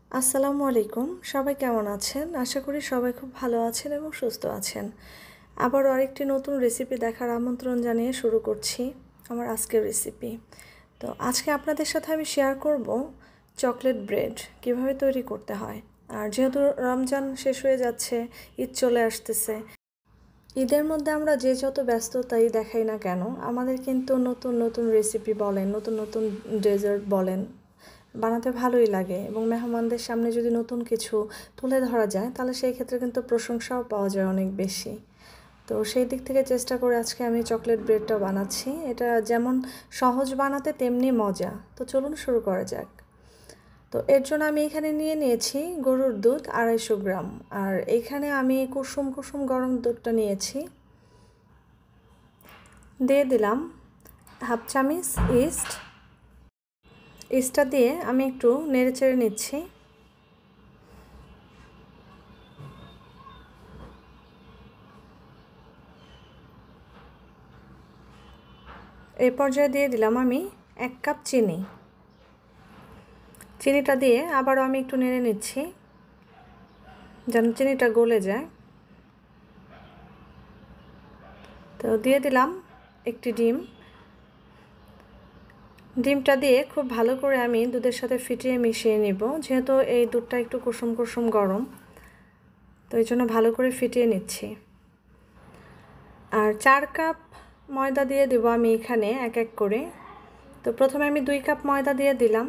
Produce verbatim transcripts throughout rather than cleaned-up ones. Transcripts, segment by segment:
আসসালামু আলাইকুম। সবাই কেমন আছেন? আশা করি সবাই খুব ভালো আছেন এবং সুস্থ আছেন। আবার আরেকটি নতুন রেসিপি দেখার আমন্ত্রণ জানিয়ে শুরু করছি আমার আজকের রেসিপি। তো আজকে আপনাদের সাথে আমি শেয়ার করব চকলেট ব্রেড কিভাবে তৈরি করতে হয়। আর যেহেতু রমজান শেষ হয়ে যাচ্ছে, ঈদ চলে আসতেছে, ঈদের মধ্যে আমরা যে যত ব্যস্ততাই দেখাই না কেন, আমাদের কিন্তু নতুন নতুন রেসিপি বলেন, নতুন নতুন ডেজার্ট বলেন, বানাতে ভালোই লাগে এবং মেহমানদের সামনে যদি নতুন কিছু তুলে ধরা যায় তাহলে সেই ক্ষেত্রে কিন্তু প্রশংসাও পাওয়া যায় অনেক বেশি। তো সেই দিক থেকে চেষ্টা করে আজকে আমি চকলেট ব্রেডটা বানাচ্ছি। এটা যেমন সহজ বানাতে তেমনি মজা। তো চলুন শুরু করা যাক। তো এর জন্য আমি এখানে নিয়ে নিয়েছি গরুর দুধ আড়াইশো গ্রাম, আর এখানে আমি কুসুম কুসুম গরম দুধটা নিয়েছি। দিয়ে দিলাম হাফ চামচ ইস্ট। ইস্টটা দিয়ে আমি একটু নেড়ে চেড়ে নিচ্ছি। এই পর্যায়ে দিয়ে দিলাম আমি এক কাপ চিনি। চিনিটা দিয়ে আবারও আমি একটু নেড়ে নিচ্ছি যেন চিনিটা গলে যায়। তো দিয়ে দিলাম একটি ডিম। ডিমটা দিয়ে খুব ভালো করে আমি দুধের সাথে ফিটিয়ে মিশিয়ে নিব, যেহেতু এই দুধটা একটু কুসুম কুসুম গরম, তো এই জন্য ভালো করে ফিটিয়ে নিচ্ছি। আর চার কাপ ময়দা দিয়ে দেব আমি এখানে এক এক করে। তো প্রথমে আমি দুই কাপ ময়দা দিয়ে দিলাম।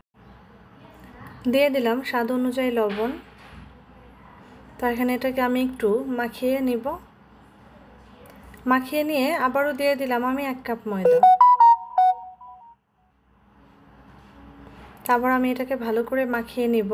দিয়ে দিলাম স্বাদ অনুযায়ী লবণ। তো এখানে এটাকে আমি একটু মাখিয়ে নিব। মাখিয়ে নিয়ে আবারও দিয়ে দিলাম আমি এক কাপ ময়দা। তারপর আমি এটাকে ভালো করে মাখিয়ে নিব।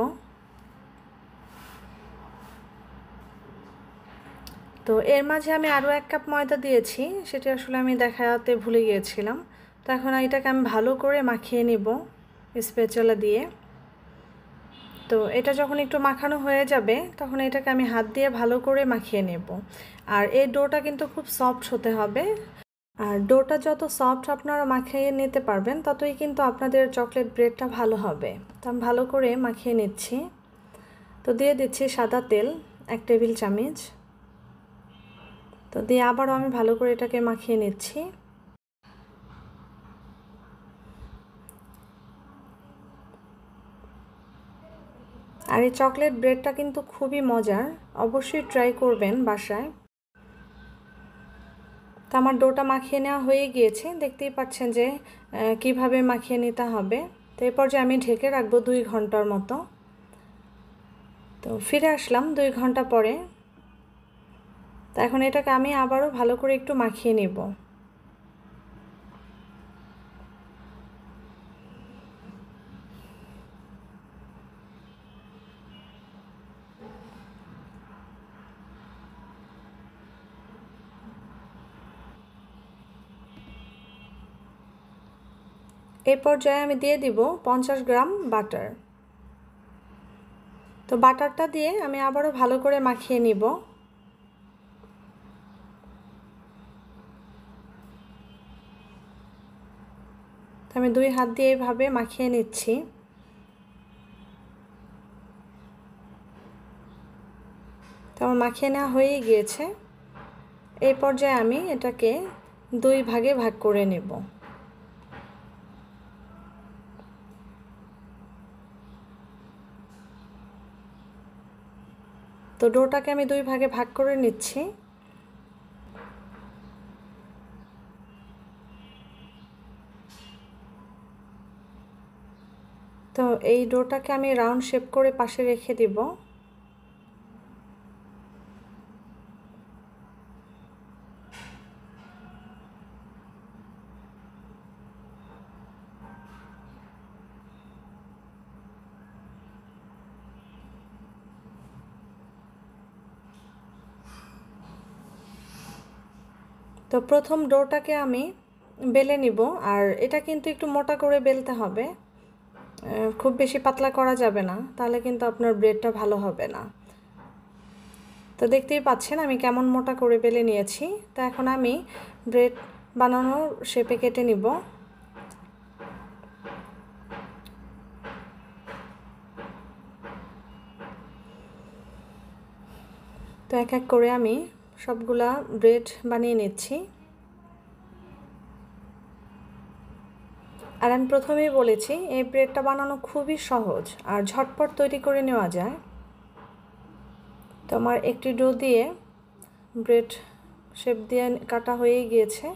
তো এর মাঝে আমি আরও এক কাপ ময়দা দিয়েছি, সেটা আসলে আমি দেখাতে ভুলে গিয়েছিলাম। তো এখন এটাকে আমি ভালো করে মাখিয়ে নিব স্প্যাচুলা দিয়ে। তো এটা যখন একটু মাখানো হয়ে যাবে তখন এটাকে আমি হাত দিয়ে ভালো করে মাখিয়ে নেব। আর এই ডোটা কিন্তু খুব সফট হতে হবে। আর ডোটা যত সফট আপনারা মাখিয়ে নিতে পারবেন ততই কিন্তু আপনাদের চকলেট ব্রেডটা ভালো হবে। তো আমি ভালো করে মাখিয়ে নিচ্ছি। তো দিয়ে দিচ্ছি সাদা তেল এক টেবিল চামচ। তো দিয়ে আবারও আমি ভালো করে এটাকে মাখিয়ে নিচ্ছি। আর এই চকলেট ব্রেডটা কিন্তু খুবই মজার, অবশ্যই ট্রাই করবেন বাসায়। তো আমার ডোটা মাখিয়ে নেওয়া হয়ে গিয়েছে, দেখতেই পাচ্ছেন যে কিভাবে মাখিয়ে নিতে হবে। তো এরপর যে আমি ঢেকে রাখবো দুই ঘন্টার মতো। তো ফিরে আসলাম দুই ঘন্টা পরে। তো এখন এটাকে আমি আবারও ভালো করে একটু মাখিয়ে নেব। এই পর্যায়ে আমি দিয়ে দিব পঞ্চাশ গ্রাম বাটার। তো বাটারটা দিয়ে আমি আবারও ভালো করে মাখিয়ে নিব। তো আমি দুই হাত দিয়ে এইভাবে মাখিয়ে নিচ্ছি। তো আমার মাখিয়ে নেওয়া হয়েই গিয়েছে। এই পর্যায়ে আমি এটাকে দুই ভাগে ভাগ করে নেব। তো ডোটাকে আমি দুই ভাগে ভাগ করে নিচ্ছি। তো এই ডোটাকে আমি রাউন্ড শেপ করে পাশে রেখে দিব। তো প্রথম ডোটাকে আমি বেলে নিব। আর এটা কিন্তু একটু মোটা করে বেলতে হবে, খুব বেশি পাতলা করা যাবে না, তাহলে কিন্তু আপনার ব্রেডটা ভালো হবে না। তো দেখতেই পাচ্ছেন আমি কেমন মোটা করে বেলে নিয়েছি। তো এখন আমি ব্রেড বানানোর শেপে কেটে নিব। তো এই ডোটাকে আমি রাউন্ড শেপ করে পাশে রেখে দিব। তো এই ডোটাকে আমি রাউন্ড শেপ করে পাশে রেখে দিব। তো প্রথম ডোটাকে আমি বেলে নিব। আর এটা কিন্তু একটু মোটা করে বেলতে হবে, খুব বেশি পাতলা করা যাবে না, তাহলে কিন্তু আপনার ব্রেডটা ভালো হবে না। তো দেখতেই পাচ্ছেন আমি কেমন মোটা করে বেলে নিয়েছি। তো এখন আমি ব্রেড বানানোর শেপে কেটে নিব। এক এক করে আমি সবগুলা ব্রেড বানিয়ে নিচ্ছি। আর আমি প্রথমেই বলেছি এই ব্রেডটা বানানো খুবই সহজ আর ঝটপট তৈরি করে নেওয়া যায়। তো আমার একটি ডো দিয়ে ব্রেড শেপ দিয়ে কাটা হয়েই গিয়েছে।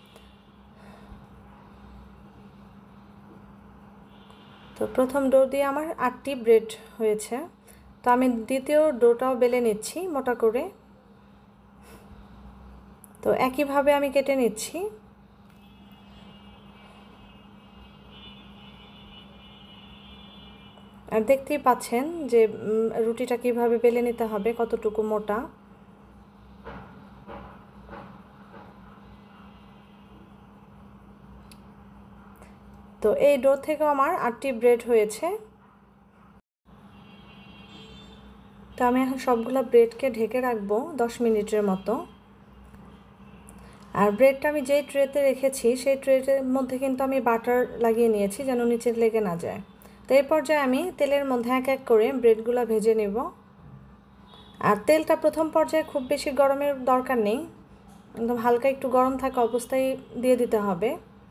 তো প্রথম ডো দিয়ে আমার আটটি ব্রেড হয়েছে। তো আমি দ্বিতীয় ডোটাও বেলে নিচ্ছি মোটা করে। তো একইভাবে আমি কেটে নিচ্ছি। আর দেখতেই পাচ্ছেন যে রুটিটা কিভাবে বেলে নিতে হবে, কতটুকু মোটা। তো এই ডো থেকেও আমার আটটি ব্রেড হয়েছে। তো আমি এখন সবগুলো ব্রেডকে ঢেকে রাখবো দশ মিনিটের মতো। আর ব্রেডটা আমি যেই ট্রেতে রেখেছি সেই ট্রের মধ্যে কিন্তু আমি বাটার লাগিয়ে নিয়েছি যেন নিচে লেগে না যায়। তো এই পর্যায়ে আমি তেলের মধ্যে এক এক করে ব্রেডগুলো ভেজে নেব। আর তেলটা প্রথম পর্যায়ে খুব বেশি গরমের দরকার নেই, একদম হালকা একটু গরম থাকা অবস্থায় দিয়ে দিতে হবে।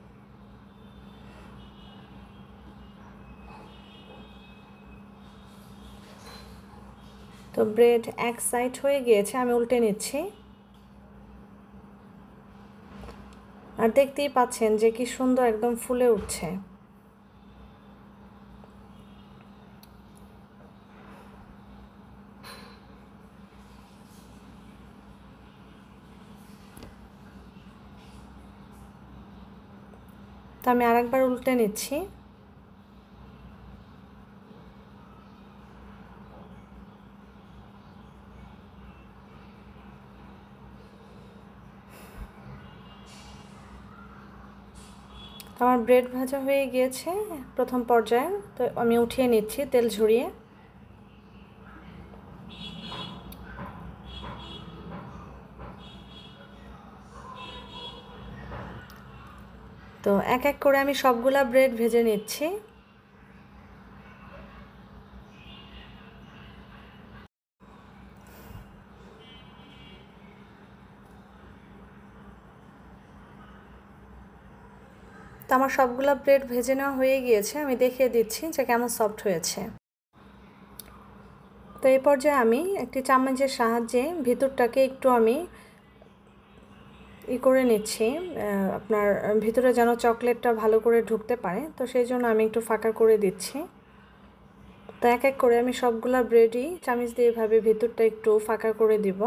তো ব্রেড এক সাইড হয়ে গিয়েছে, আমি উল্টে নিচ্ছি। আর দেখতেই পাচ্ছেন যে কি সুন্দর একদম ফুলে উঠছে। তো আমি আরেকবার উল্টে নিচ্ছি। আমার ব্রেড ভাজা হয়ে গিয়েছে প্রথম পর্যায়ে। তো আমি উঠিয়ে নিচ্ছি তেল ঝরিয়ে। তো এক এক করে আমি সবগুলা ব্রেড ভেজে নিচ্ছি। তো আমার সবগুলা ব্রেড ভেজে নেওয়া হয়ে গিয়েছে, আমি দেখিয়ে দিচ্ছি যে কেমন সফট হয়েছে। তো এই পর্যায়ে আমি একটি চামচের সাহায্যে ভিতরটাকে একটু আমি ই করে নিচ্ছি, আপনার ভিতরে যেন চকলেটটা ভালো করে ঢুকতে পারে, তো সেই জন্য আমি একটু ফাঁকা করে দিচ্ছি। তো এক এক করে আমি সবগুলা ব্রেডই চামচ দিয়ে এভাবে ভিতরটা একটু ফাঁকা করে দিব।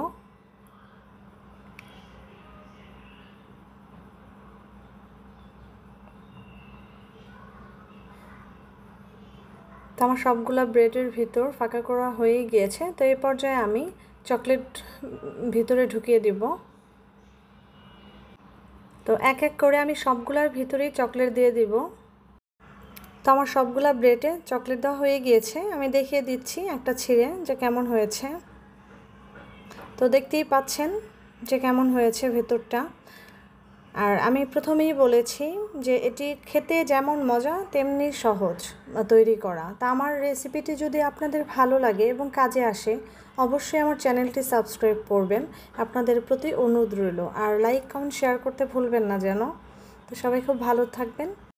তো আমার সবগুলা ব্রেডের ভিতর ফাঁকা করা হয়ে গিয়েছে। তো এই পর্যায়ে আমি চকলেট ভিতরে ঢুকিয়ে দিব। তো এক এক করে আমি সবগুলার ভিতরেই চকলেট দিয়ে দিব। তো আমার সবগুলা ব্রেডে চকলেট দেওয়া হয়ে গিয়েছে, আমি দেখিয়ে দিচ্ছি একটা ছিঁড়ে যে কেমন হয়েছে। তো দেখতেই পাচ্ছেন যে কেমন হয়েছে ভেতরটা। আর আমি প্রথমেই বলেছি যে এটি খেতে যেমন মজা তেমনি সহজ তৈরি করা। তা আমার রেসিপিটি যদি আপনাদের ভালো লাগে এবং কাজে আসে অবশ্যই আমার চ্যানেলটি সাবস্ক্রাইব করবেন, আপনাদের প্রতি অনুরোধ রইল। আর লাইক কমেন্ট শেয়ার করতে ভুলবেন না যেন। তো সবাই খুব ভালো থাকবেন।